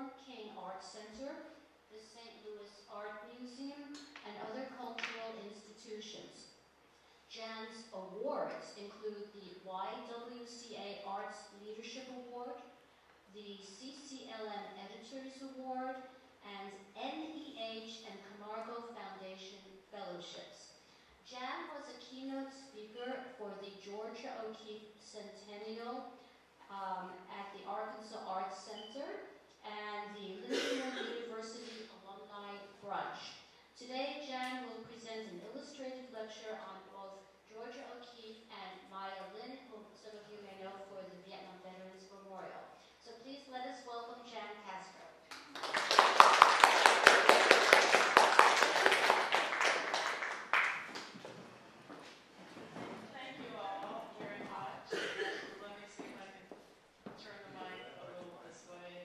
Storm King Art Center, the St. Louis Art Museum, and other cultural institutions. Jan's awards include the YWCA Arts Leadership Award, the CCLM Editors Award, and NEH and Camargo Foundation Fellowships. Jan was a keynote speaker for the Georgia O'Keeffe Centennial at the Arkansas Arts Center and the Lindenwood University Alumni Brunch. Today, Jan will present an illustrated lecture on both Georgia O'Keeffe and Maya Lin, whom some of you may know for the Vietnam Veterans Memorial. So please let us welcome Jan Castro. Thank you all very much. Let me see if I can turn the mic a little this way.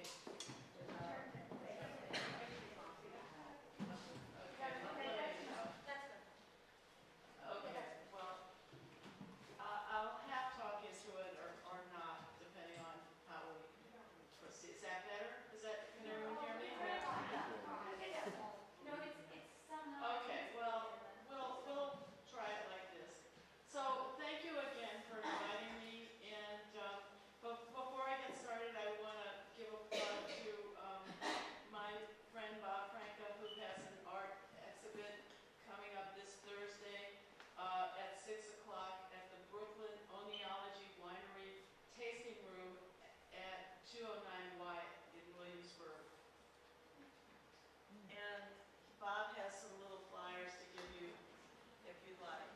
Okay, well, I'll half talk you through it or not, depending on how we proceed. Is that better? Can everyone hear me? Okay, well, we'll try it like this. So thank you again for inviting me. And before I get started, I want to give a plug to my friend Bob Franco, who has an art exhibit coming up this Thursday at 6 o'clock at the Brooklyn Oenology Winery Tasting Room at 209 Wyatt in Williamsburg. And Bob has some little flyers to give you if you'd like.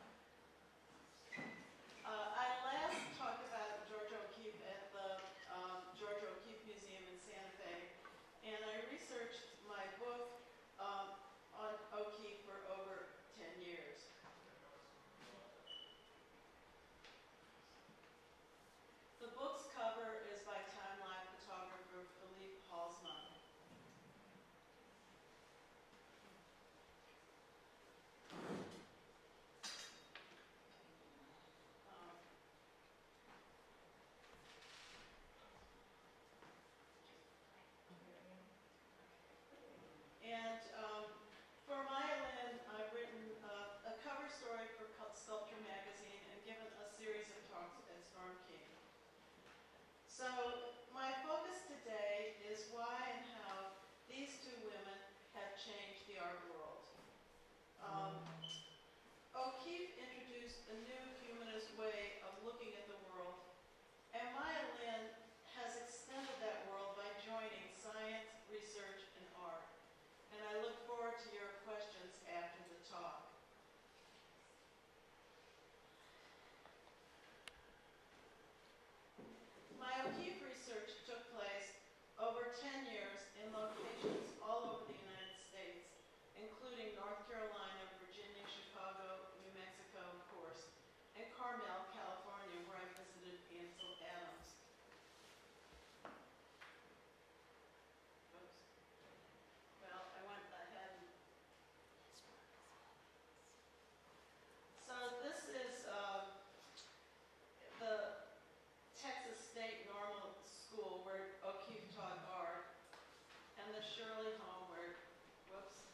I last talked about Georgia O'Keeffe at the Georgia O'Keeffe Museum in Santa Fe, and I researched my book on O'Keeffe for over 10 years. The book's cover is by time-lapse photographer Philippe Halsman. And for Maya Lin, I've written a cover story for Sculpture Magazine and given a series of talks at Storm King. So my focus today is why and how these two women have changed the art world. O'Keeffe introduced a new humanist way of looking at the world, and Maya Lin has extended that world by joining science, research, and art. And I look forward to your questions after the talk. My O'Keeffe research took place over 10 years in locations all over the United States, including North Carolina, Virginia, Chicago, New Mexico, of course, and Carmel, California, where I visited Ansel Adams. Oops. Well, I went ahead. So this is the Texas State Normal School where O'Keeffe taught art, and the Shirley home where, whoops.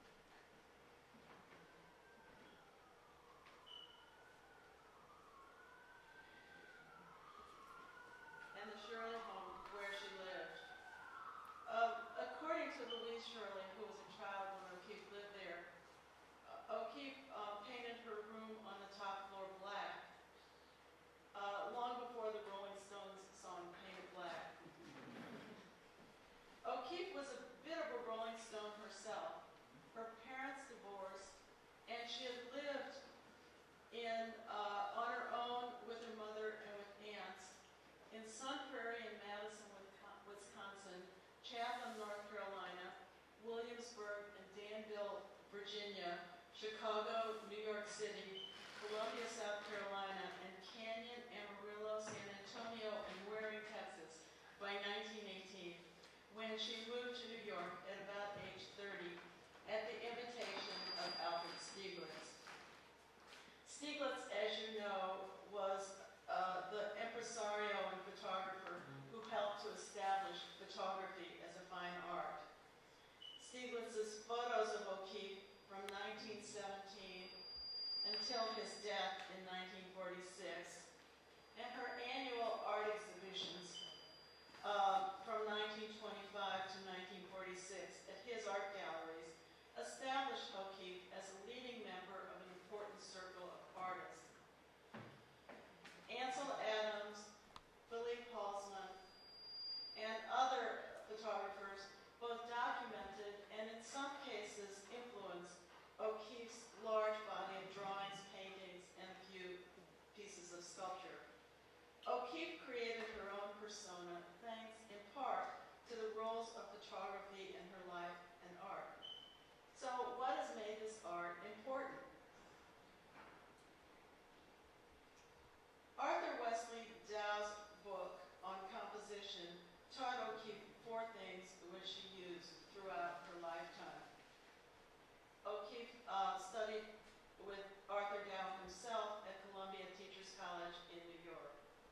And the Shirley home where she lived. According to Louise Shirley, who was a child when O'Keeffe lived there, O'Keeffe painted her room on the top floor black, long before the Rolling Stones song Paint It Black. O'Keeffe was a bit of a Rolling Stone herself. Her parents divorced, and she had lived on her own with her mother and with aunts in Sun Prairie and Madison, Wisconsin, Chatham, North Carolina, Williamsburg and Danville, Virginia, Chicago, New York City, Columbia, South Carolina, and Canyon, Amarillo, San Antonio, and Waring, Texas by 1918, when she moved to New York at about age 30 at the invitation of Alfred Stieglitz. Stieglitz, as you know, was the impresario and photographer who helped to establish photography as a fine Stieglitz's photos of O'Keeffe from 1917 until his death in 1946, and her annual art exhibitions from 1925 to 1946 at his art galleries established O'Keeffe as a leading member of an important circle of artists. Ansel Adams, Philippe Halsman, and other photographers both documented and in some cases influenced O'Keeffe's large body of drawings, paintings, and a few pieces of sculpture. O'Keeffe created her own persona thanks in part to the roles of photography in her life and art. So what has made this art important? Arthur Wesley Dow's book on composition taught O'Keeffe four things which she used throughout her lifetime. O'Keeffe studied with Arthur Dow himself at Columbia Teachers College in New York.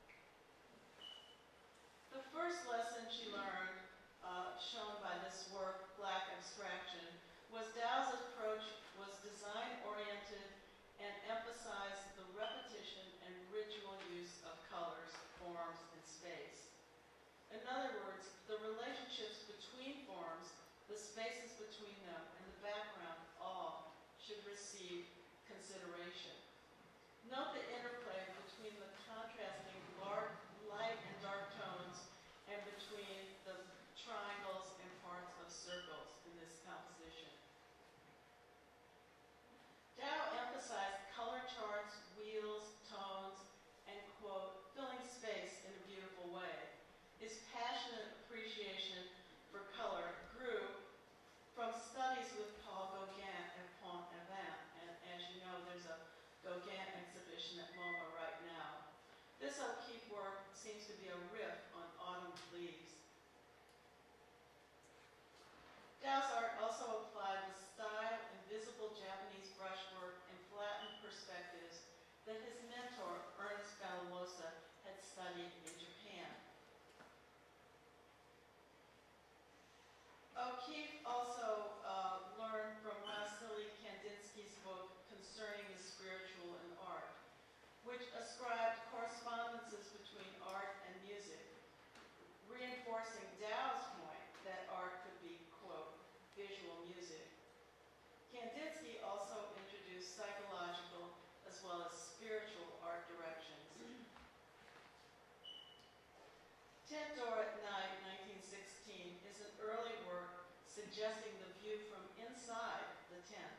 The first lesson she learned, shown by this work, Black Abstraction, was Dow's approach was design-oriented and emphasized the repetition and ritual use of colors, forms, and space. In other words, the relationships between forms, the spaces between them, and the background all should receive consideration. Note the interplay between the contrasting light and dark tones and between the triangles and parts of circles in this composition. Dow emphasized color charts, wheels, tones, and, quote, filling space in a beautiful way. His passionate appreciation for color grew from studies with Paul Gauguin at Pont-Aven, and as you know, there's a Gauguin exhibition at MoMA right now. This O'Keeffe work seems to be a riff on autumn leaves. Dow's art also applied the style and visible Japanese brushwork and flattened perspectives that his mentor, Ernest Fallalosa, had studied in Japan. O'Keeffe also learned from Wassily Kandinsky's book Concerning the Spiritual in Art, which ascribed correspondences between art and music, reinforcing Dow's point that art could be, quote, visual music. Kandinsky also introduced psychological as well as spiritual art directions. Tent Door at Night, 1916, is an early work suggesting the view from inside the tent.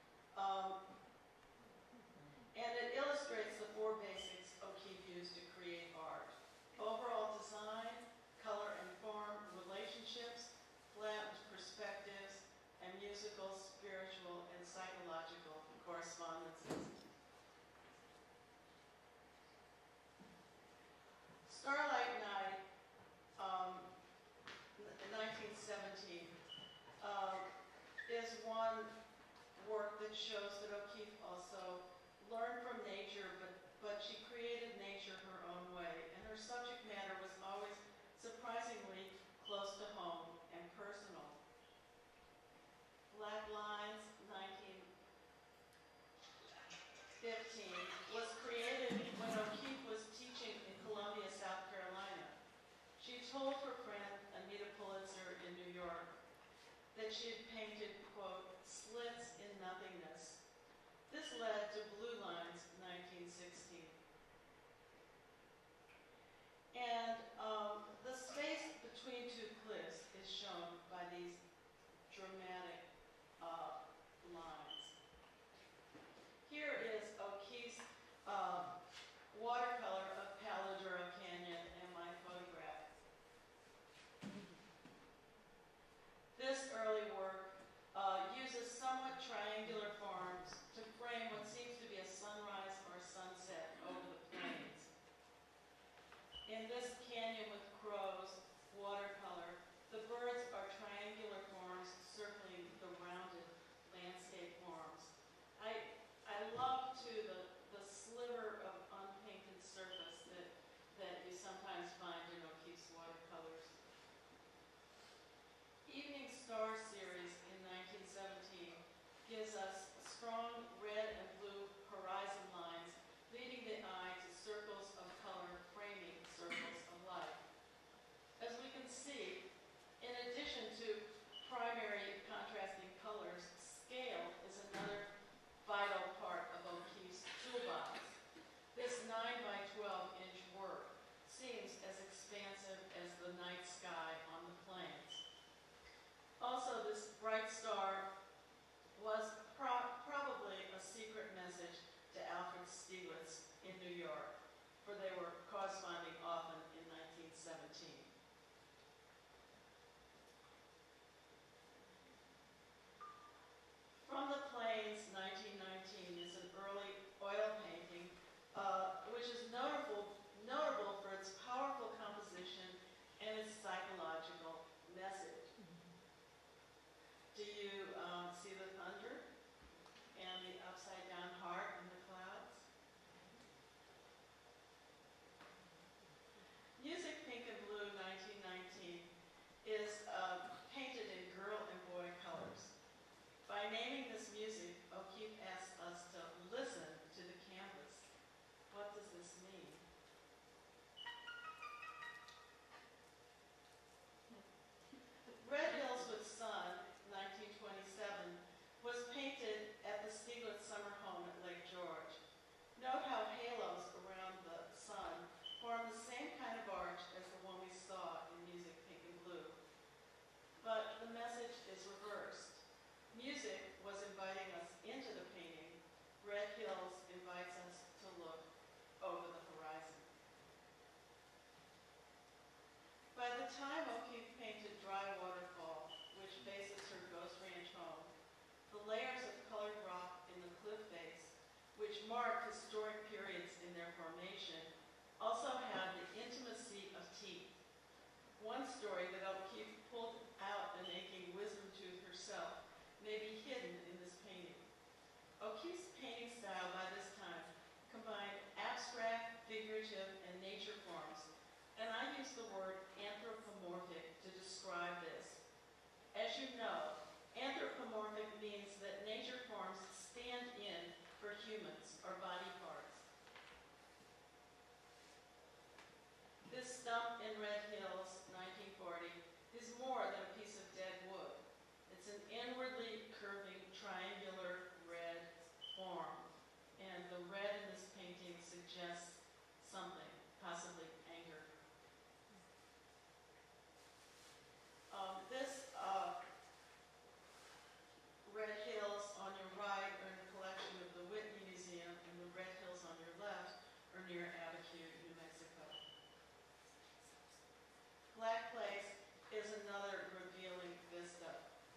And it illustrates the four basics O'Keeffe used to create art: overall design, color and form, relationships, flattened perspectives, and musical, spiritual, and psychological correspondences. Starlight Night, 1917, is one work that shows that O'Keeffe also learned from nature, but she created nature her own way, and her subject matter was always surprisingly close to home and personal. Black Lines, 1915, was created when O'Keeffe was teaching in Columbia, South Carolina. She told her friend Anita Pulitzer in New York that she had painted, quote, slits in nothingness. This led to Blue Lines, 1916. And the space between two cliffs is shown by these dramatic lines. Here is O'Keeffe's watercolor of Paladura Canyon and my photograph. This early work uses somewhat triangular forms to frame what seems to be gives us strong red and blue horizon lines, leading the eye to circles of color framing circles of light. As we can see, in addition to primary contrasting colors, scale is another vital part of O'Keeffe's toolbox. This 9 by 12 inch work seems as expansive as the night sky on the plains. Also, this bright star was probably a secret message to Alfred Stieglitz in New York, for they were corresponding often in 1917. From the Plains, 1919, is an early oil painting, which is notable for its powerful composition and its psychological message. Do you see the thunder and the upside-down heart in the clouds? Music Pink and Blue, 1919, is painted in girl and boy colors. By naming this music, O'Keeffe asks us to listen to the canvas. What does this mean? Red Hills with Sun, 1927, was painted at the Stieglitz summer home at Lake George. Note how halos around the sun form the same kind of arch as the one we saw in Music Pink and Blue. But the message is reversed. Music was inviting us into the painting. Red Hills invites us to look over the horizon. By the time O'Keeffe painted Dry Waterfall, which faces her Ghost Ranch home, the layers of colored rock in the cliff face, which mark historic periods in their formation, also had the intimacy of teeth. One story that O'Keeffe pulled out an aching wisdom tooth herself may be hidden in this painting. O'Keeffe's painting style by this time combined abstract, figurative, and nature forms, and I use the word anthropomorphic to describe this. As you know, anthropomorphic means that nature forms stand in for humans or body parts. This stump in Red Hills, 1940, is more than a piece of dead wood. It's an inwardly curving triangular red form, and the red in this painting suggests something, possibly anger. This Red Hills on your right are in a collection of the Whitney Museum, and the Red Hills on your left are near Abiquiu, New Mexico. Black Place is another revealing vista.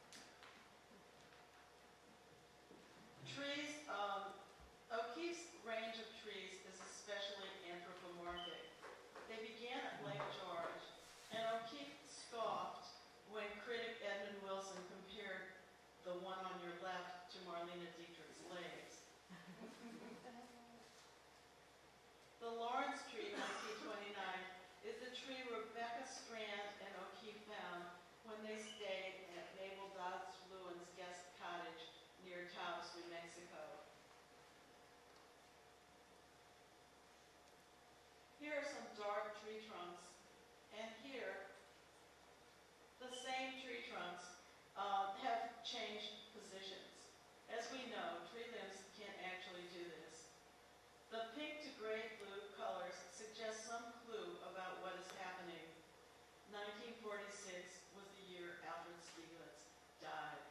Trees, O'Keeffe's range of trees is especially anthropomorphic. They began at Lake George, and O'Keeffe scoffed when critic Edmund Wilson compared the one on your left to Marlene Dietrich's legs. The Lawrence tree, 1929, is the tree Rebecca Strand and O'Keeffe found when they stayed at Mabel Dodds Lewin's guest cottage near Taos, New Mexico. Here are some dark tree trunks, and here, the same tree trunks have changed positions. As we know, tree limbs can't actually do this. The pink to gray blue colors suggest some clue about what is happening. 1946 was the year Alfred Stieglitz died.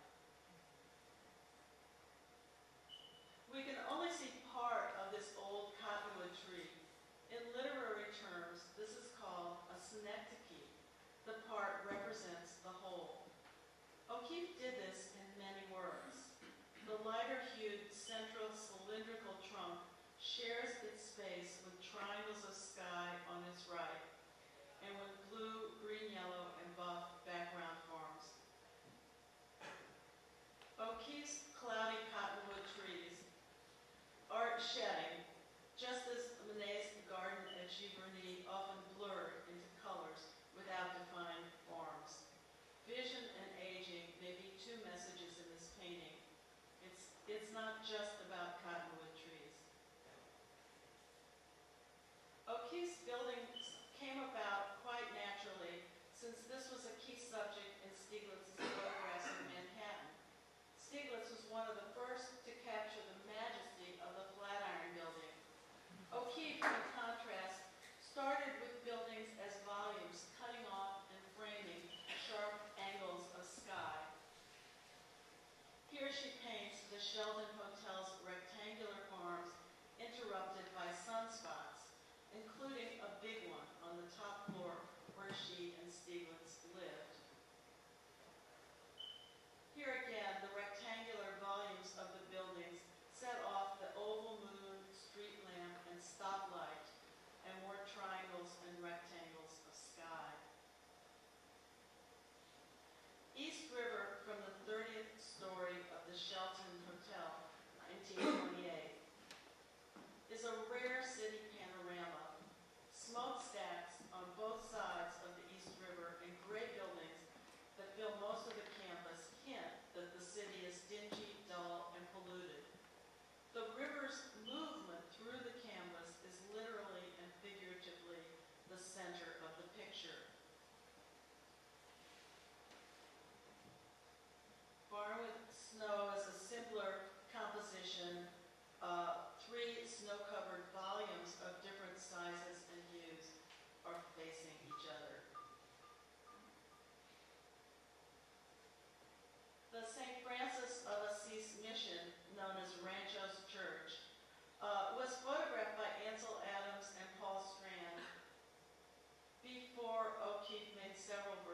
We can only see part of this old cottonwood tree. In literary terms, this is called a synecdoche. The part represents the whole. O'Keeffe did this in many words. The lighter-hued central cylindrical trunk shares its space with triangles of sky on its right, and with blue, green, yellow, and buff background forms. O'Keeffe's cloudy cottonwood trees are shedding, just as Manet's garden at Giverny often blurred into colors without defined forms. Vision and aging may be two messages in this painting. It's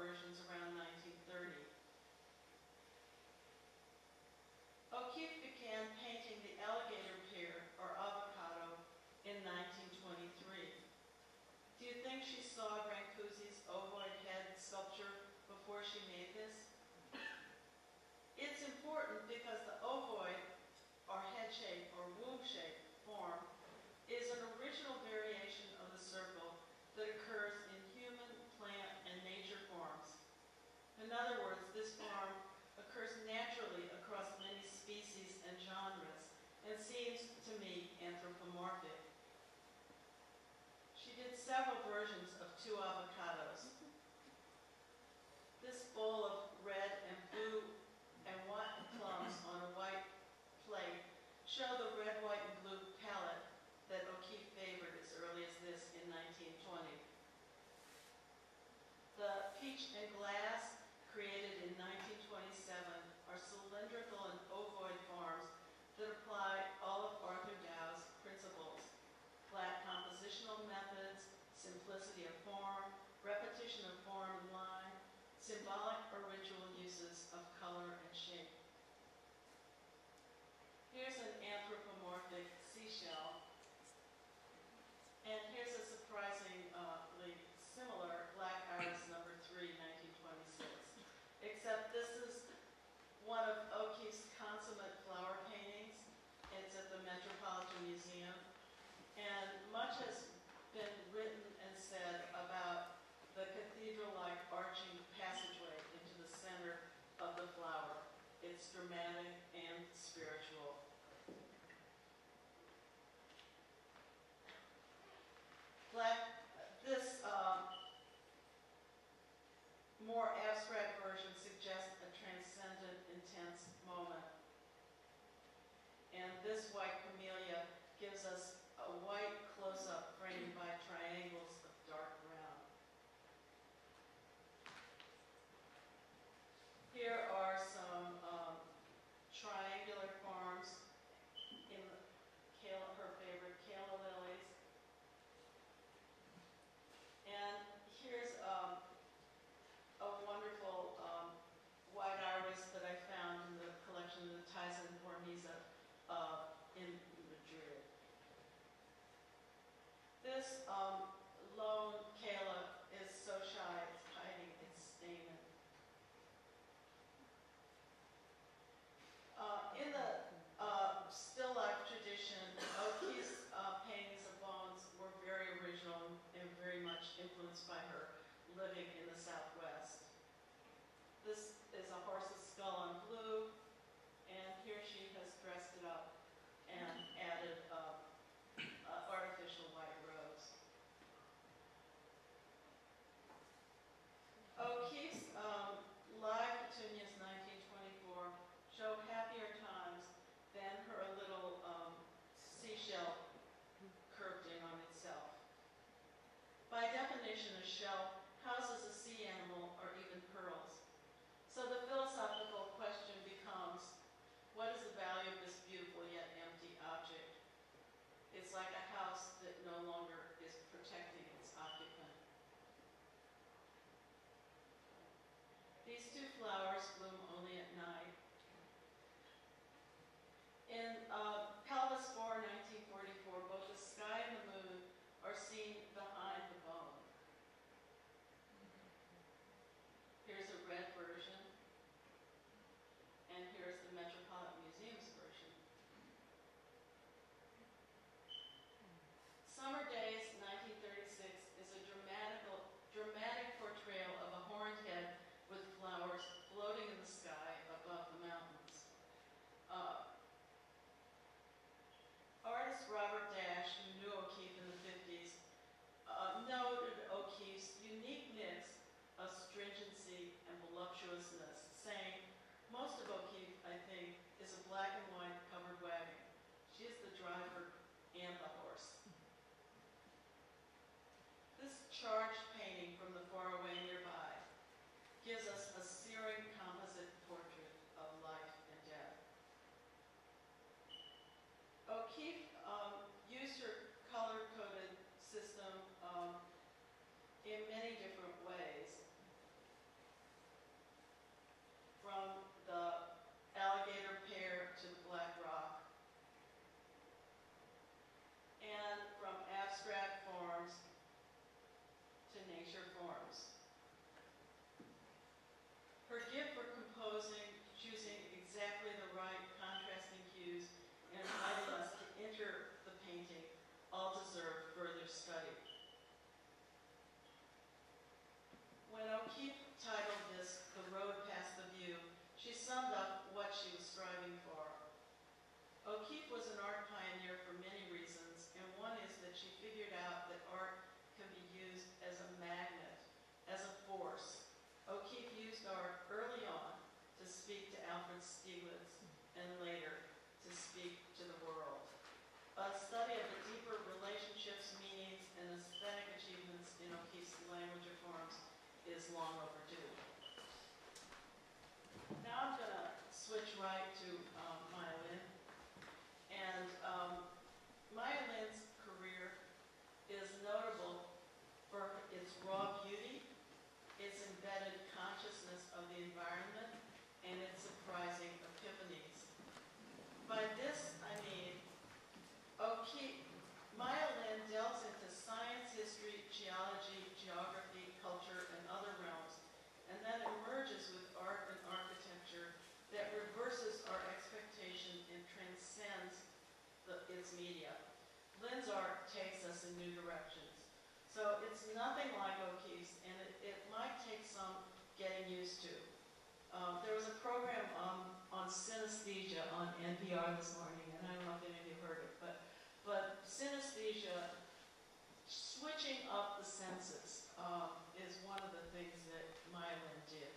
versions around 1930. O'Keeffe began painting the alligator pear, or avocado, in 1923. Do you think she saw Brancusi's ovoid head sculpture before she made this? It's important because the ovoid, or head shape, or womb shape form, is an original variation of the circle that occurs in human, plant, and nature forms. In other words, this form occurs naturally across many species and genres, and seems to me anthropomorphic. She did several versions of two avocados. This bowl of red and blue and white plums on a white plate show the red, white, and blue palette that O'Keeffe favored as early as this in 1920. The peach and glass, created in 1927, are cylindrical and ovoid forms that apply all of Arthur Dow's principles: flat compositional methods, simplicity of form, repetition of form and line, symbolic or ritual uses of color and shape. Here's an anthropomorphic seashell, and here's a surprisingly similar Black Iris number 3, 1926. Except this is one of O'Keeffe's consummate flower paintings. It's at the Metropolitan Museum, and much has been written and said about the cathedral-like arching passageway into the center of the flower. It's dramatic and spiritual. This more abstract version suggests a transcendent, intense moment. And this white camellia gives us a white close-up framed by triangles of dark brown. Here are some triangular forms in her favorite calla lilies. And here's a wonderful white iris that I found in the collection of the Tyson Bormisa in Madrid. This lone calla is so shy it's hiding its stamen. In the still life tradition, O'Keeffe's paintings of bones were very original and very much influenced by her living in the Southwest. This is a horse's skull on blue, and here she has dressed it up and added artificial white rose. O'Keeffe's live petunias 1924 show happier times than her little seashell curved in on itself. By definition, a shell houses a sea animal or even pearls. So the philosophical question becomes, what is the value of this beautiful yet empty object? It's like a house that no longer is protecting its occupant. These two flowers bloom only at night. In Pelvis 4, 1944, both the sky and the moon are seen behind the bone. Here's a red version, and here's the Metropolitan Museum's version. Summer Days, 1936, is a dramatic portrayal of a horned head with flowers floating in the sky above the mountains. Artist Robert Dash, who knew O'Keeffe in the 50s, noted O'Keeffe's unique mix of stringency and voluptuousness, saying, most of O'Keeffe, I think, is a black and white covered wagon. She is the driver and the horse. This charged painting from the faraway nearby gives us a searing composite portrait of life and death. O'Keeffe used her color-coded system in many different ways. start early on to speak to Alfred Stieglitz and later to speak to the world. A study of the deeper relationships, meanings, and aesthetic achievements in O'Keeffe's language of forms is long overdue. Now I'm going to switch right to Maya Lin. And Maya Lin's career is notable for its raw beauty, its embedded consciousness of the environment, and its surprising epiphanies. By this, I mean, Maya Lin delves into science, history, geology, geography, culture, and other realms, and then emerges with art and architecture that reverses our expectation and transcends its media. Lin's art takes us in new directions. So it's nothing like O'Keeffe's, and it might take some getting used to. There was a program on synesthesia on NPR this morning, and I don't know if any of you heard it, but synesthesia, switching up the senses, is one of the things that Maya Lin did.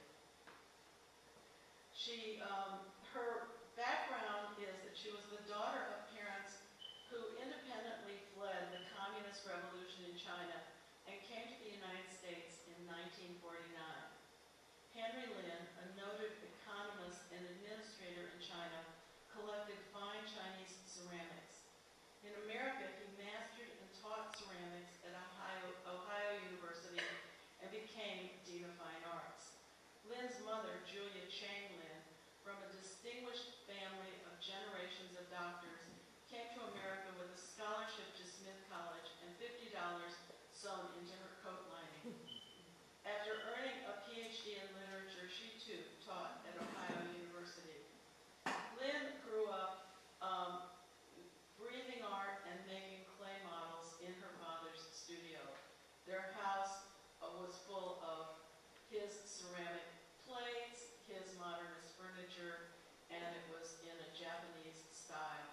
Her background is that she was the daughter of parents who independently fled the communist revolution in China and came to the United States in 1949. Henry Lin, a noted economist and administrator in China, collected fine Chinese ceramics. In America, he mastered and taught ceramics at Ohio University and became Dean of Fine Arts. Lin's mother, Julia Chang Lin, from a distinguished family of generations of doctors, came to America with a scholarship to Smith College and $50 sewn into her coat lining. After earning a PhD in literature, she too taught at Ohio University. Lin grew up breathing art and making clay models in her father's studio. Their house was full of his ceramic plates, his modernist furniture, and it was in a Japanese style.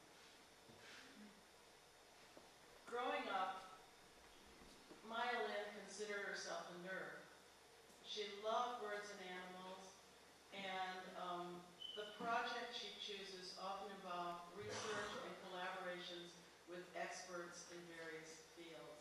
Growing up, Maya Lin considered herself a nerd. She loved birds and animals, and the project she chooses often involve research and collaborations with experts in various fields.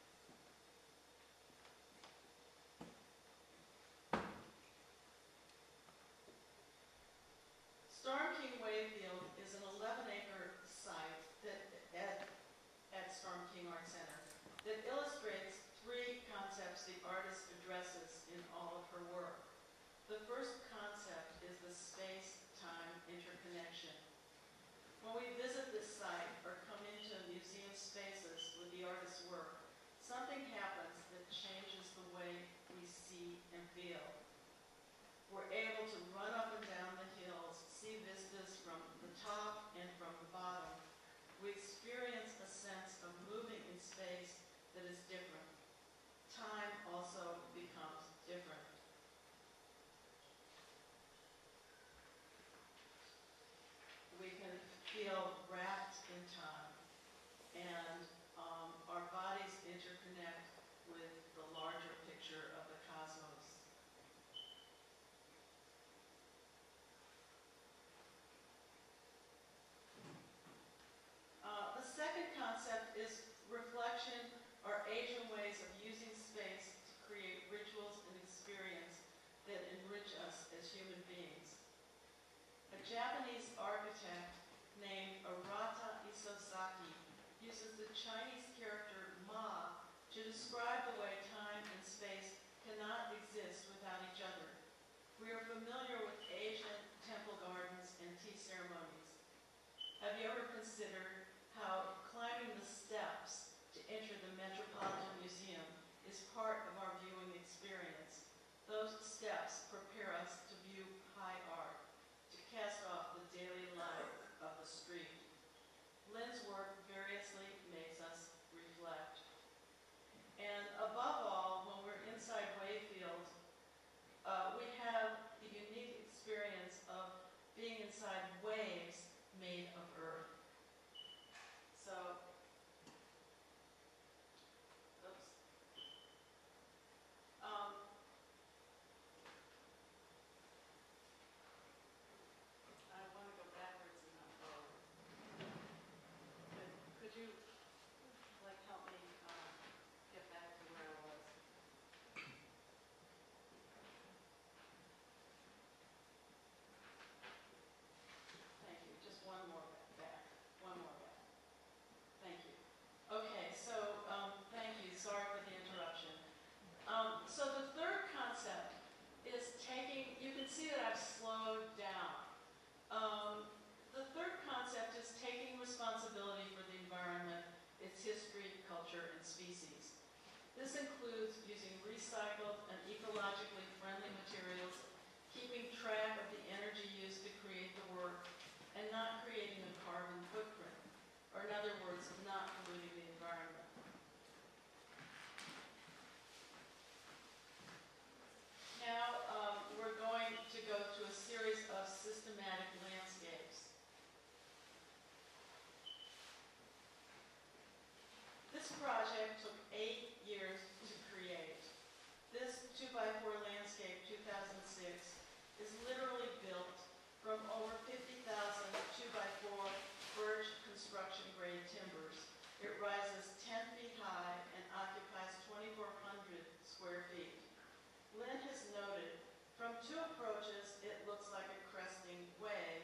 Storm King Wayfield is an 11-acre site at Storm King Art Center that illustrates three concepts the artist addresses in all of her work. The first concept is the space-time interconnection. When we visit this site or come into museum spaces with the artist's work, something happens that changes the way we see and feel. We're able to run up and down the hills, see vistas from the top and from the bottom. We experience a sense of moving in space that is different. Time also becomes different. We can feel wrapped in time, and our bodies interconnect with the larger picture of the cosmos. The second concept is reflection or Asian ways of using space to create rituals and experience that enrich us as human beings. A Japanese architect named Arata Isozaki uses the Chinese character ma to describe the way time and space cannot exist without each other. We are familiar with Asian temple gardens and tea ceremonies. Have you ever considered how climbing the steps to enter the Metropolitan Museum is part of our viewing experience? Those steps prepare us to view high art, to cast off the daily life of the street. Lin's work variously makes us reflect. And above all, when we're inside Wayfield, we have the unique experience of being inside waves made of earth. So, oops. This includes using recycled and ecologically friendly materials, keeping track of the energy used to create the work, and not creating a carbon footprint, or in other words, not polluting the environment. Now we're going to go to a series of systematic landscapes. This project took 8 years to create. This 2x4 landscape 2006 is literally built from over 50,000 2x4 birch construction grade timbers. It rises 10 feet high and occupies 2,400 square feet. Lynn has noted, from 2 approaches, it looks like a cresting wave,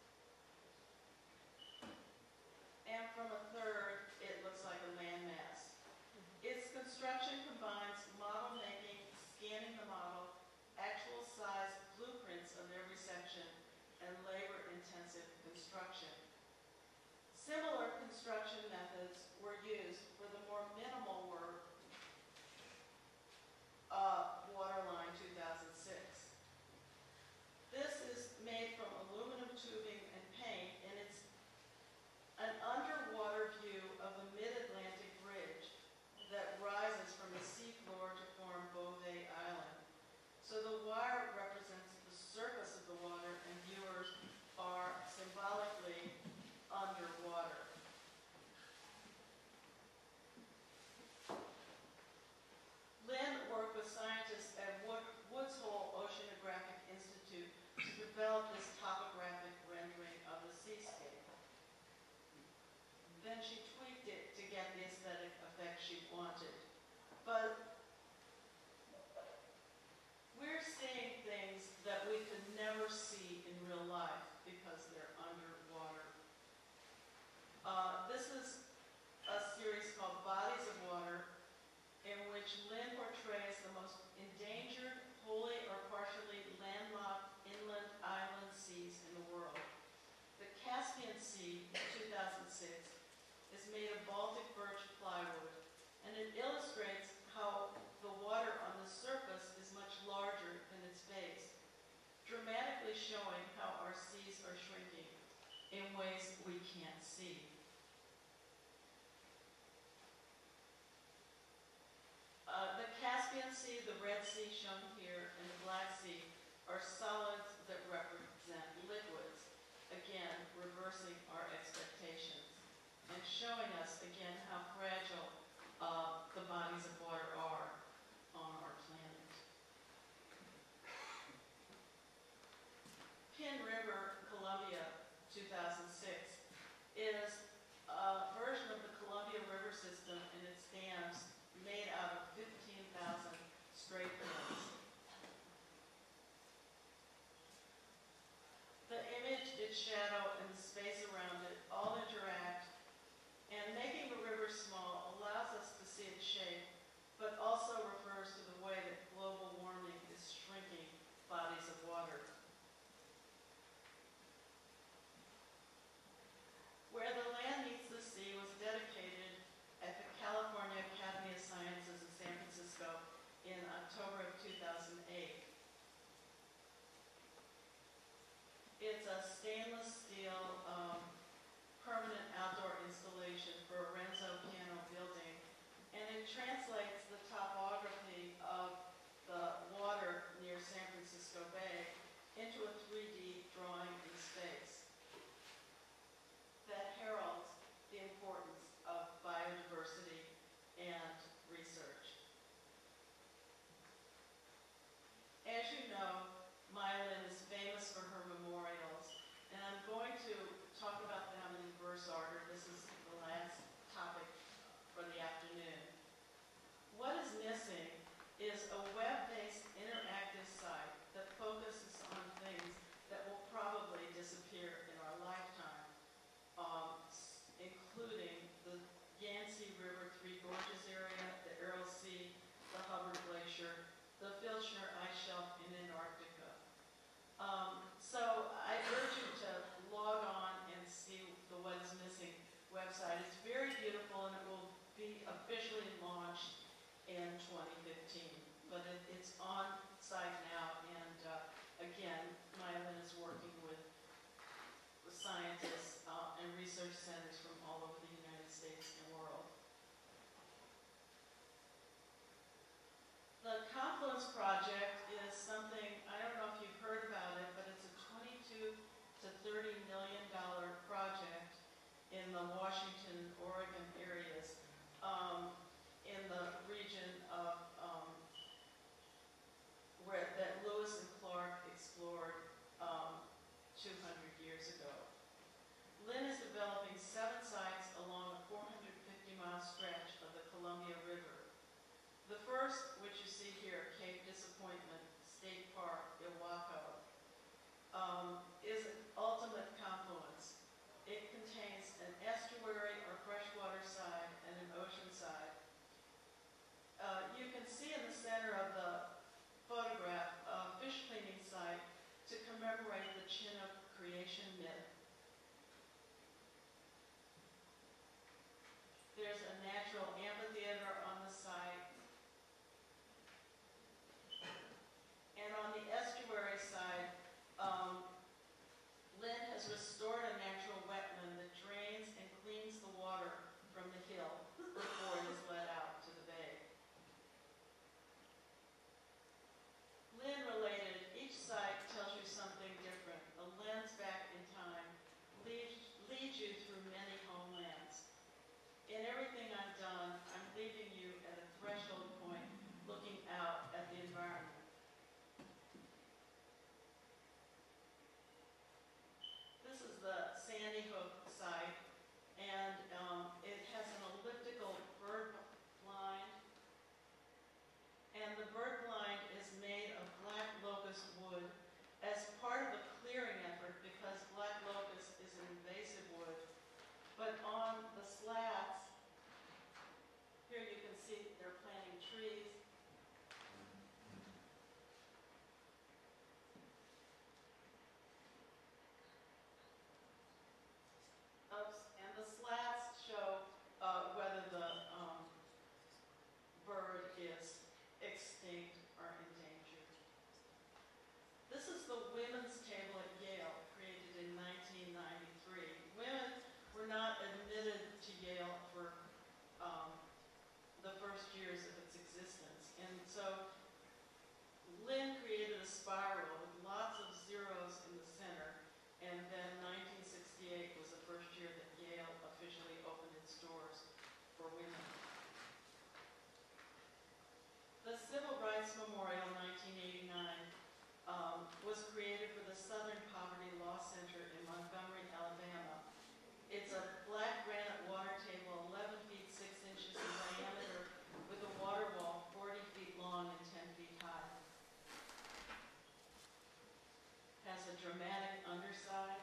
and from a third, it looks like a landmass. Its construction combines model making, scanning the model, actual size blueprints of every section, and labor-intensive construction. Similar construction methods were used for the more minimal work of Waterline 2006. This is made from aluminum tubing and paint, and it's an underwater view of a mid-Atlantic bridge that rises from the seafloor to form Beauvais Island. So the wire represents the surface of the water, and viewers are symbolically underwater. Lynn worked with scientists at Woods Hole Oceanographic Institute to develop this topographic rendering of the seascape. Then she tweaked it to get the aesthetic effect she wanted. But we're seeing things that we could never see in real life because they're underwater. This is a series called Bodies of Water, in which Lynn portrays the most endangered, wholly or partially landlocked inland island seas in the world. The Caspian Sea, 2006, is made of Baltic birch plywood, and it illustrates how the water on the surface is much larger than its base, dramatically showing how our seas are shrinking in ways we can't see. The Caspian Sea, the Red Sea shown here, and the Black Sea are solids that represent liquids, again, reversing our expectations and showing us, again, how fragile the bodies of water are on our planet. Pin River, Columbia, 2006, is a version of the Columbia River system and its dams made out of 15,000 straight pins. The image, its shadow, and the space around it all interact, and making the river small allows us to see its shape, but also refers to the way that global warming is shrinking bodies of water. Where the Land Meets the Sea was dedicated at the California Academy of Sciences in San Francisco in October of 2008. It's a stainless steel permanent outdoor installation for a Renzo piano building, and it translates the topography of the water near San Francisco Bay into a 3D drawing in space that heralds the importance of biodiversity and research. As you know, Mylan is famous for her memorials, and I'm going to talk about them in reverse order. This is the last topic for the afternoon. What is missing is a web-based interactive site that focuses on things that will probably disappear in our lifetime, including the Yangtze River Three Gorges area, research centers from all over the United States and world. The Confluence Project is something, I don't know if you've heard about it, but it's a $22 to $30 million project in the Washington, Oregon areas, in the region of where that Lewis and Clark explored 200 years ago. Lynn is developing 7 sites along a 450-mile stretch of the Columbia River. The first, which you see here, Cape Disappointment State Park, Ilwaco, is an ultimate confluence. It contains an estuary or freshwater side and an ocean side. You can see in the center of the photograph a fish cleaning site to commemorate the Chinook creation myth. There's a natural amphitheater on the site. And on the estuary side, Lynn has restored a natural wetland that drains and cleans the water from the hill before it is let out to the bay. Lynn related, each site tells you something different. The lens back in time leads you through many homelands. In everything I've done, I'm leaving you at a threshold point, looking out at the environment. This is the Sandy Hook site, and it has an elliptical bird blind, and the bird blind is made of black locust wood as part of a clearing effort because black locust is an invasive wood. But on the slats, here you can see they're planting trees. And the slats show whether the bird is extinct or endangered. This is the women's table at Yale, created in 1993. Women were not admitted to Yale for the first years of its existence. And so Lynn created a spiral with lots of zeros in the center, and then 1968 was the first year that Yale officially opened its doors for women. The Civil Rights Memorial 1989 was created for the Southern Poverty Law Center in Montgomery, Alabama. It's a black granite water table 11 feet 6 inches in diameter with a water wall 40 feet long and 10 feet high. Has a dramatic underside,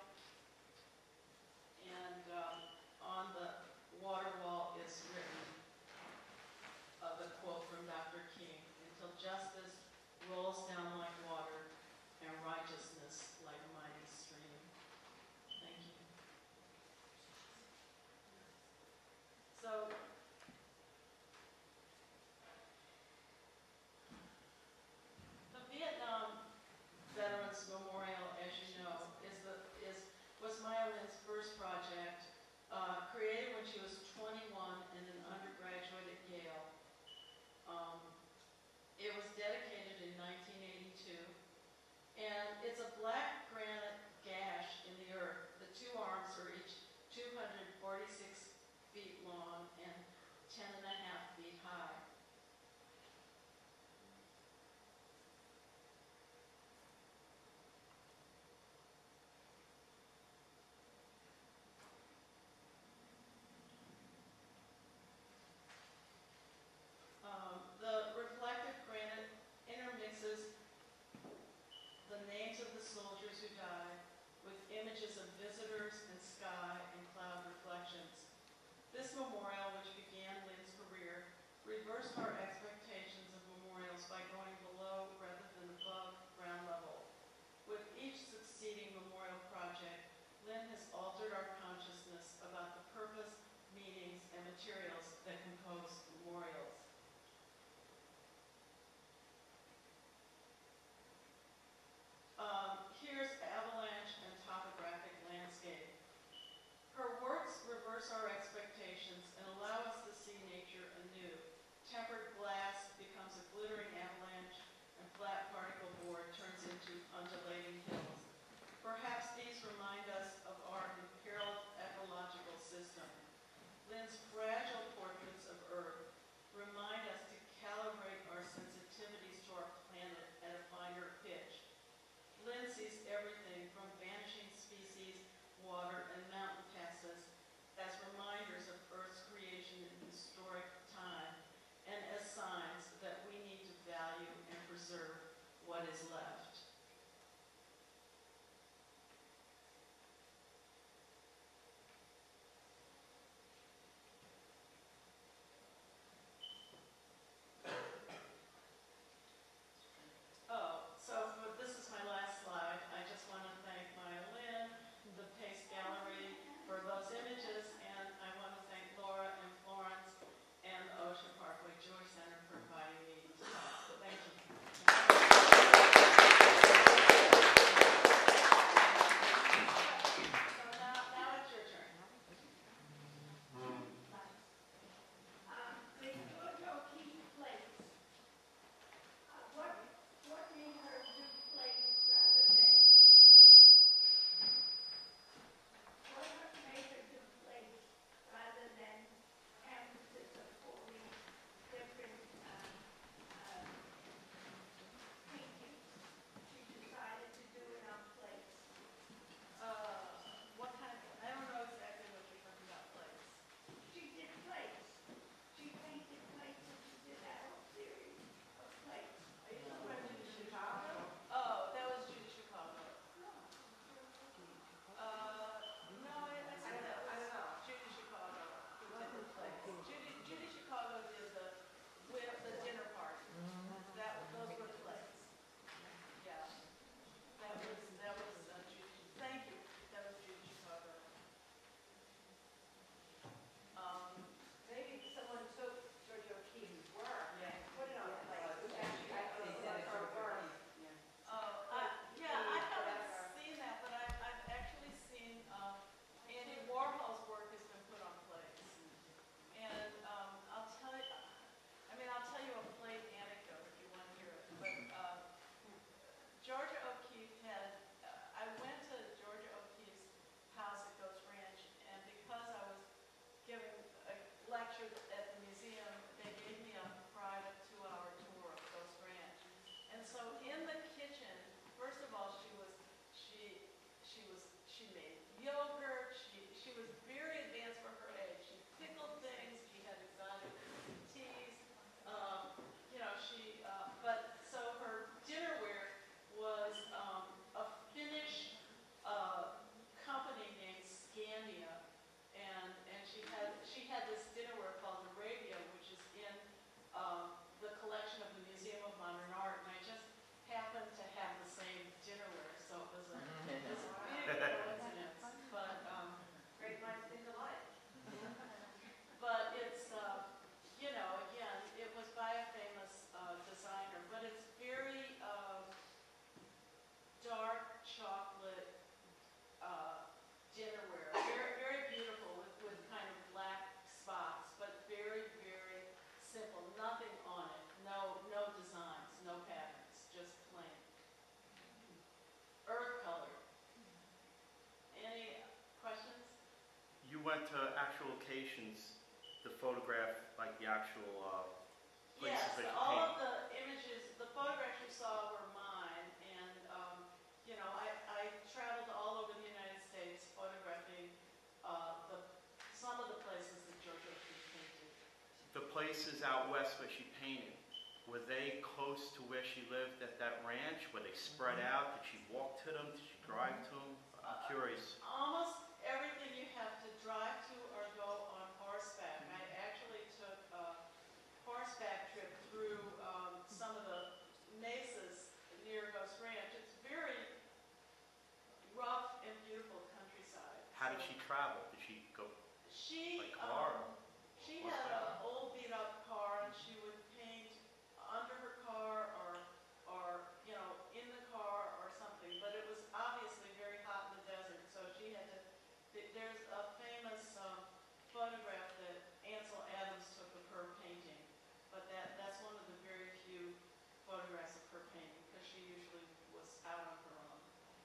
and on the water wall is written the quote from Dr. King, "Until justice rolls down like water and righteousness like a mighty stream." Thank you. So, the Vietnam Veterans Memorial, as you know, was Maya Lin's first project, created when she was 21 and an undergraduate at Yale. It was dedicated in 1982, and it's a black granite gash in the earth. The 2 arms are each 246 feet long and 10.5 feet high. The reflective granite intermixes the names of the soldiers who died with images of visitors and sky and cloud reflections. This memorial, which began Lynn's career, reversed our expectations of memorials by going below rather than above ground level. With each succeeding memorial project, Lynn has altered our consciousness about the purpose, meanings, and materials that compose memorials. Here's avalanche and topographic landscape. Her work what is left. Oh, so this is my last slide. I just want to thank Maya Lynn, the Pace Gallery for those images, and I want to thank Laura and Florence and the Ocean Parkway Joy Center for inviting me to talk. Thank you. So now it's your turn. The Georgia O'Keeffe plates. What made her do plates rather than? What made her do plates rather than canvases of 40 different paintings? She decided to do it on plates. What kind of, I don't know exactly what you're talking about, plates. She did plates. She painted plates and she did that whole series of plates. Are you talking about Judy Chicago? Oh, that was Judy Chicago. No, I think that was Judy Chicago who did the plates. Judy Chicago did the dinner party. Those were the plates. Yeah. That was Judy. Thank you. That was Judy Chicago. Maybe someone took Georgia O'Keeffe's work Yeah. and put it on a plate. It was actually her work. Yeah, I haven't seen that, but I've actually seen Andy Warhol's work has been put on plates. And I'll tell you a plate anecdote if you want to hear it. But Georgia O'Keeffe I went to Georgia O'Keeffe's house at Ghost Ranch, and because I was giving a lecture at the museum, they gave me a private 2-hour tour of Ghost Ranch. And so in the kitchen, first of all, she made yogurt. She was very advanced for her age. She pickled things. She had exotic teas. So her dinnerware was a Finnish company named Scandia, and she had this dinnerware called Arabia, which is in the collection of the Museum of Modern Art, and I just happened to have the same dinnerware, so it was a big coincidence. But Great minds think alike. but it's again, it was by a famous designer, but it's very dark chocolate dinnerware, very very beautiful with kind of black spots, but very very simple, nothing on it, no designs, no patterns, just plain earth color. Any questions? You went to actual locations to photograph like the actual places Yes, that you all paint. of the images, the photographs you saw were mine, and I traveled all over the United States photographing some of the places that Georgia O'Keeffe painted. The places out west where she painted, were they close to where she lived at that ranch? Were they spread out? Did she walk to them? Did she drive to them? I'm curious. Almost everything you have to drive to or go on horseback. I actually took a horseback trip through some of the mesas near Ghost Ranch. It's very rough and beautiful countryside. How did she travel? Did she go She by car? she had an old beat up car, and she would paint under her car or in the car or something. But it was obviously very hot in the desert, so she had to. There's a famous photograph that Ansel Adams took of her painting, but that's one of the very few photographs of her painting because she usually was out on her own.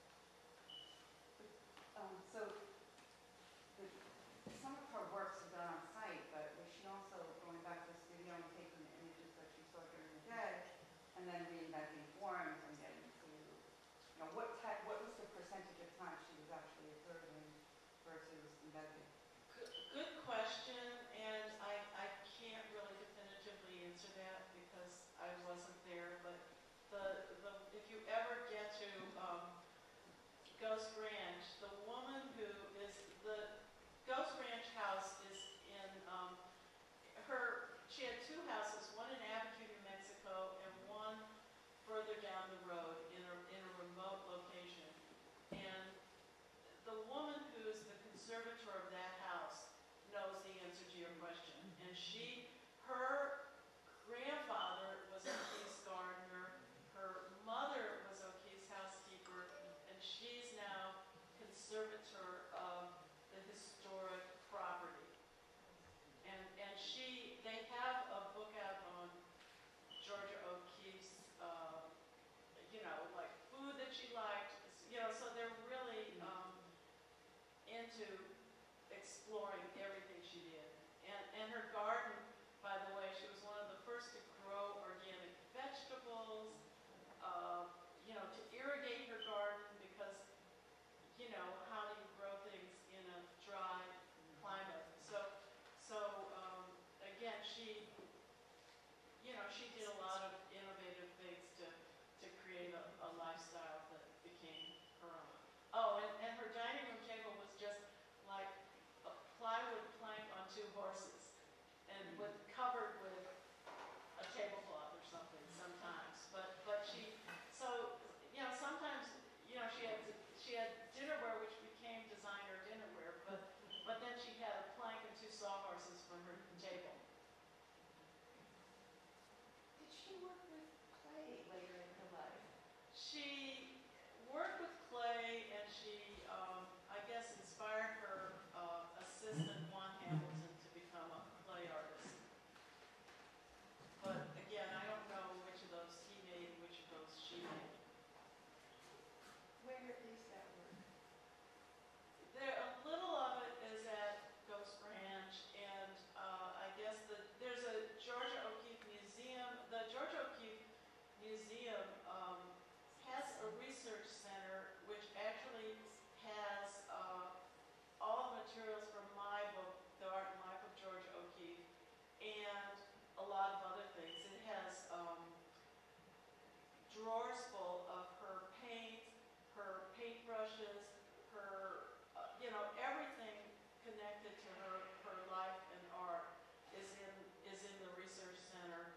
Some of her works are done on site, but was she also going back to the studio and taking the images that she saw during the day, and then reinventing forms and getting to, what was the percentage of time she was actually observing versus inventing? Good question, and I can't really definitively answer that because I wasn't there. But if you conservator of the historic property. And they have a book out on Georgia O'Keeffe's, like food that she liked, so they're really into exploring everything she did. And her garden, by the way, she was one of the first to grow organic vegetables, to irrigate her garden because, how do you grow things in a dry climate? Again, she did a lot of innovative things to create a lifestyle that became her own. Oh, and her dining room table was just like a plywood plank on two horses and covered with a tablecloth or something sometimes. But sometimes, she had dinnerware which became designer dinnerware, but then she had a plank and two sawhorses for her table. Did she work with clay later in her life? She worked with clay, and she, I guess, inspired her assistant, Juan Hamilton, to become a clay artist. But again, I don't know which of those he made and which of those she made. Where is that work? A little of it is at Ghost Ranch, and I guess there's a Georgia O'Keeffe Museum. The Georgia O'Keeffe Museum has a research center which actually has all the materials from my book, The Art and Life of Georgia O'Keeffe, and a lot of other things. It has drawers full of her paints, her paintbrushes, her, everything connected to her life and art is in the research center.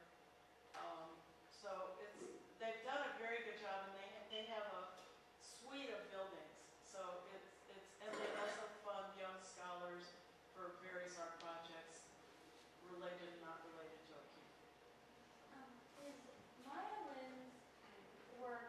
They've done a very good job, and they have a suite of buildings. So and they also fund young scholars for various art projects, related and not related to O'Keeffe. Is Maya Lynn's work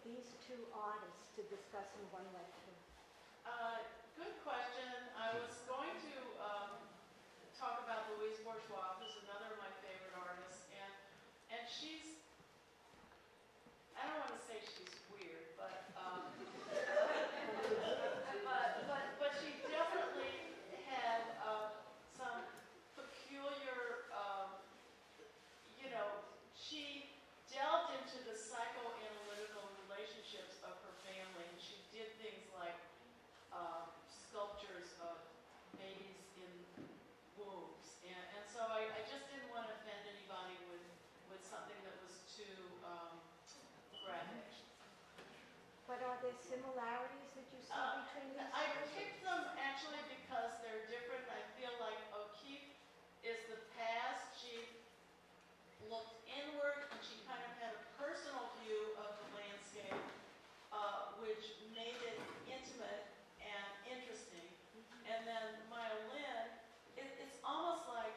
these two artists to discuss in one lecture? Good question. I was going to talk about Louise Bourgeois, who's another of my favorite artists, and she's, I don't want to say she's weird, but but she definitely had some peculiar, she delved into the psychoanalytical relationships of her family, and she did things like sculptures of babies in wombs. And so I just didn't want to offend anybody with something that was too graphic. But are there similarities that you see between these I two? picked them actually because they're different. I feel like O'Keeffe is the past. She looked inward and she kind of had a personal view of the landscape, which made it intimate and interesting. And then Maya Lin, it's almost like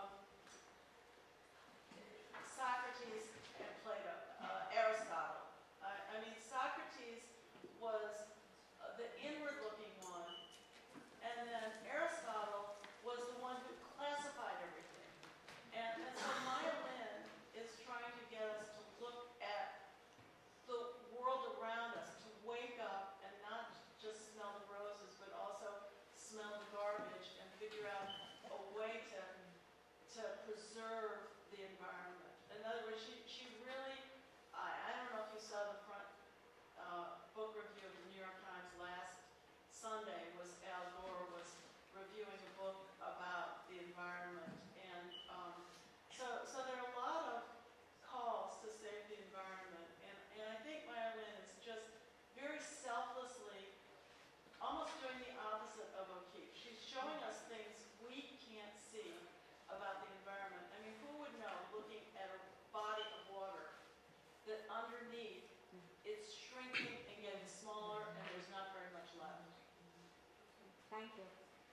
Socrates and Plato, Aristotle. I mean, Socrates was the inward-looking one, and then Aristotle was the one who classified everything. And so Maya Lin is trying to get us to look at the world around us, to wake up and not just smell the roses, but also smell the garbage and figure out a way to preserve the environment. In other words, she really, I don't know if you saw the front book review of the New York Times last Sunday, was Al Gore was reviewing a book about the environment. And so there are a lot of calls to save the environment. And I think Maya Lin is just very selflessly almost doing the opposite of O'Keeffe. She's showing us things we can't see about the environment. I mean, who would know, looking at a body of water, that underneath it's shrinking and getting smaller and there's not very much left. Thank you.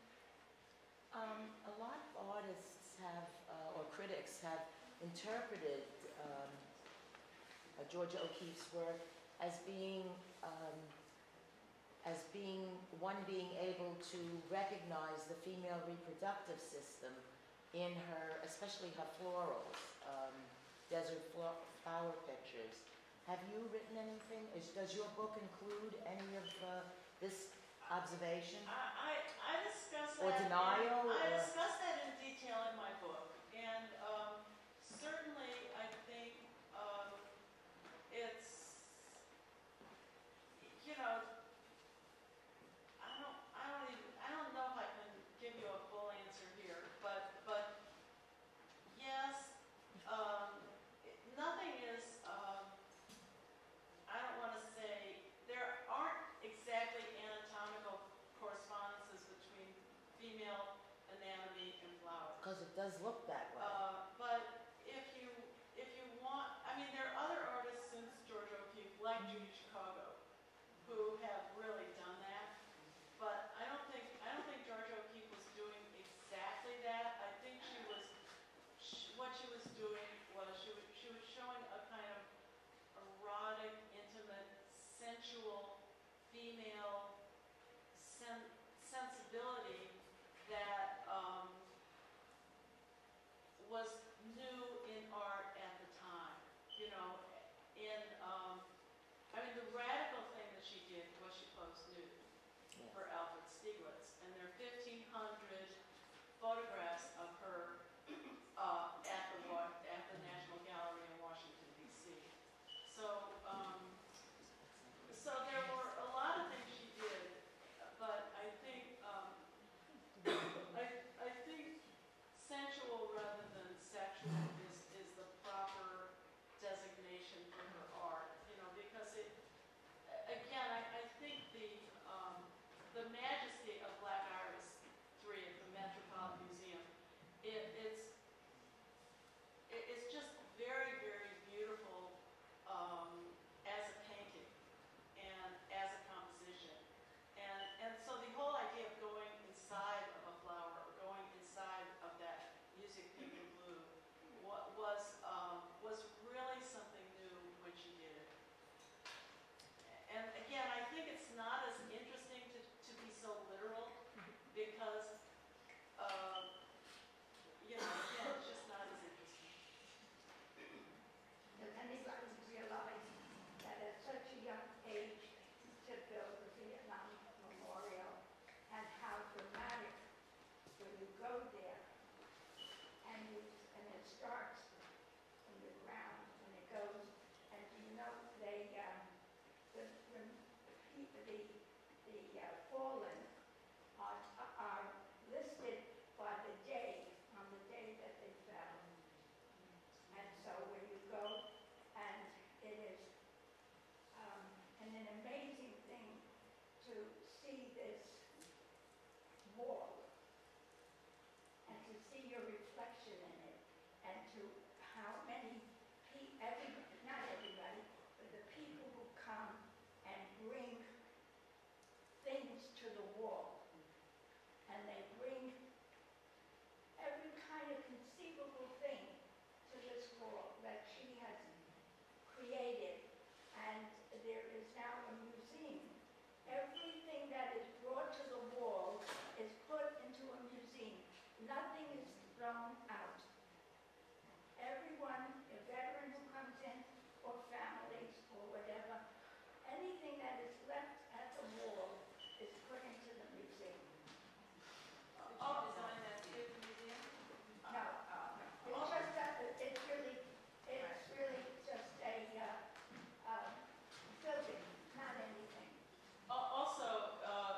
A lot of artists have, or critics have interpreted Georgia O'Keeffe's work as being one being able to recognize the female reproductive system in her, especially her florals, desert flower pictures. Have you written anything? Does your book include any of this observation? I discuss that. Or denial? I discuss that in detail in my book, and certainly I think it's, I don't know if I can give you a full answer here, but yes, nothing is. I don't want to say there aren't exactly anatomical correspondences between female anatomy and flowers. Because it does look that way. But if you want, I mean, there are other artists since Georgia O'Keeffe, like Judy Chicago, who have really done that. But I don't think Georgia O'Keeffe was doing exactly that. I think what she was doing was she was showing a kind of erotic, intimate, sensual, female sensibility that was new in art at the time. I mean, the radical thing that she did was she posed nude for Alfred Stieglitz, and there are 1,500 photographs of her at the National Gallery in Washington, D.C. So there were a lot of things she did, but I think I think sensual rather than sexual is the proper designation for her art. Because it, again, I think the majesty of Black Iris 3 at the Metropolitan Museum, it's just very, very beautiful as a painting and as a composition. And so the whole idea of going inside of a flower, or going inside of that music pink and blue, was really something new when she did it. fallen are listed by the day, on the day that they fell. And so when you go, and it is an amazing thing to see this wall and to see your reflection in it, and to how many not everybody, but the people who come and bring things to the wall, and they bring every kind of conceivable thing to this wall that she has created, and there is now a museum. Everything that is brought to the wall is put into a museum. Nothing is thrown out. Everyone, a veteran who comes in, or families, or whatever, anything that is left at the wall is put into the museum. Did you design that big museum? No, it's just it's really just a building, not anything. Also,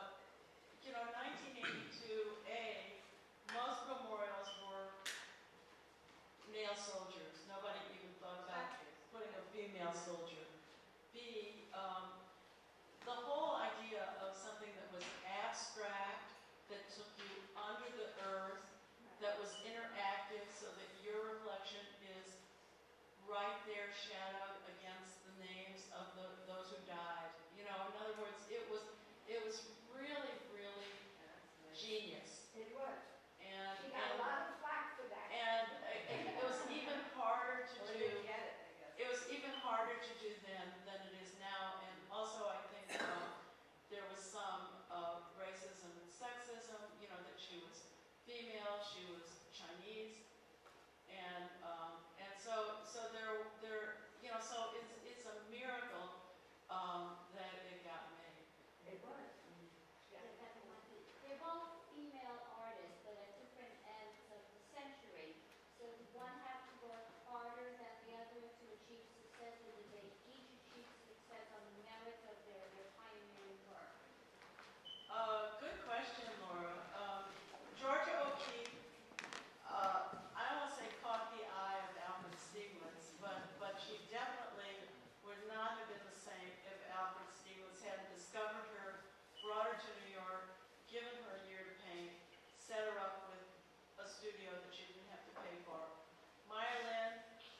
1982A, most memorials were male soldiers. Nobody even thought about putting a female soldier. B, the whole idea of something that was abstract, that took you under the earth, that was interactive so that your reflection is right there shadowed against the names of those who died. In other words, it was really, really genius. It was. And She got a lot of flack for that. and it was even harder to Well, they do. didn't get it, I guess. It was even harder to do then than it is now, and also I think there was some racism and sexism. That she was female, she was Chinese, and so so it's a miracle that it got made. It was. They're both female artists, but at different ends of the century. So did one have to work harder than the other to achieve success, or did they each achieve success on the merit of their pioneering work? Good question, Laura. Georgia O'Keeffe, I don't want to say caught the eye of Alfred Stieglitz, but she definitely would not have been the same if Alfred Stieglitz hadn't discovered her, brought her to New York, given her a year to paint, set her up with a studio that she didn't have to pay for. Maya Lin,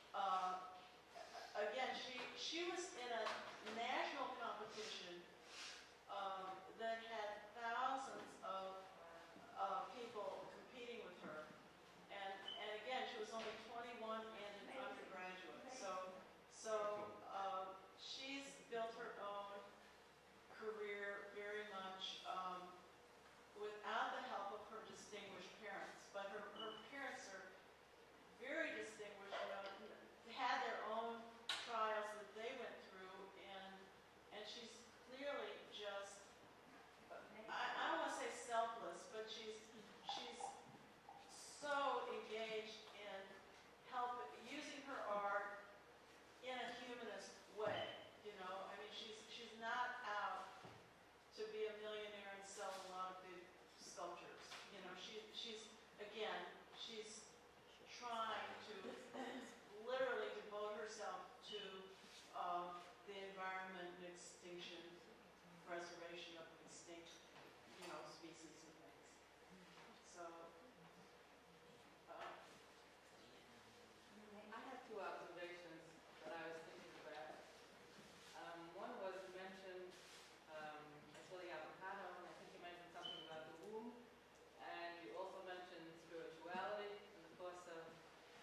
again, she was in a national competition that had thousands of people competing with her. And again, she was only 21 and an undergraduate. So she's built her own career very much without the help of her distinguished parents. But her parents are very distinguished, had their own trials that they went through, and she's clearly just, I don't want to say selfless, but she's so engaged in using her art in a humanist way. She's not out to be a millionaire and sell a lot of big sculptures. She's trying to literally devote herself to the environment and extinction, preservation of extinct, species and things. So, I had two observations that I was thinking about. One was you mentioned, I saw the avocado, and I think you mentioned something about the womb, and you also mentioned spirituality in the course of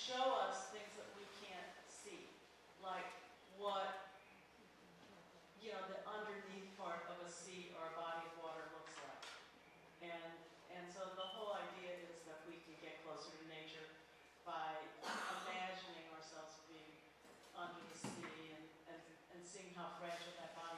show us things that we can't see, like what, you know, the underneath part of a sea or a body of water looks like. And so the whole idea is that we can get closer to nature by imagining ourselves being under the sea and seeing how fragile that body